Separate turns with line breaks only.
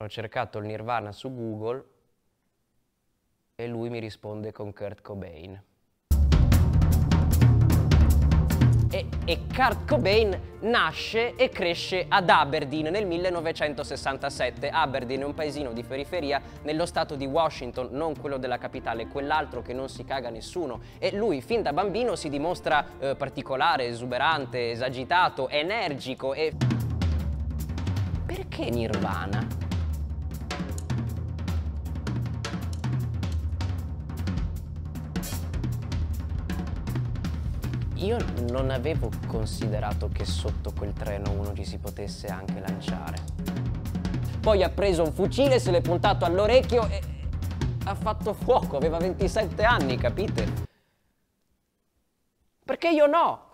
cercato il Nirvana su Google e lui mi risponde con Kurt Cobain. E Kurt Cobain nasce e cresce ad Aberdeen nel 1967. Aberdeen è un paesino di periferia nello stato di Washington, non quello della capitale, quell'altro che non si caga nessuno. E lui fin da bambino si dimostra particolare, esuberante, esagitato, energico e... Perché Nirvana? Io non avevo considerato che sotto quel treno uno ci si potesse anche lanciare. Poi ha preso un fucile, se l'è puntato all'orecchio e ha fatto fuoco, aveva 27 anni, capite? Perché io no?